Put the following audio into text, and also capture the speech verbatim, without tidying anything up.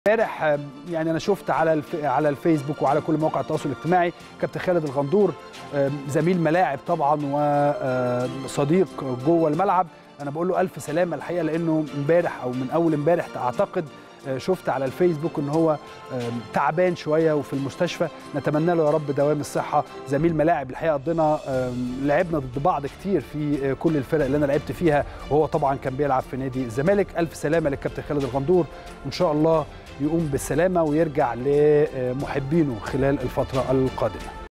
امبارح يعني انا شفت على الف... على الفيسبوك وعلى كل مواقع التواصل الاجتماعي كابتن خالد الغندور زميل ملاعب طبعا وصديق جوه الملعب. انا بقول له الف سلامه الحقيقه، لانه امبارح او من اول امبارح اعتقد شفت على الفيسبوك ان هو تعبان شويه وفي المستشفى. نتمنى له يا رب دوام الصحه. زميل ملاعب الحقيقه، قضينا لعبنا ضد بعض كتير في كل الفرق اللي انا لعبت فيها، وهو طبعا كان بيلعب في نادي الزمالك. الف سلامه للكابتن خالد الغندور، وان شاء الله يقوم بالسلامه ويرجع لمحبينه خلال الفتره القادمه.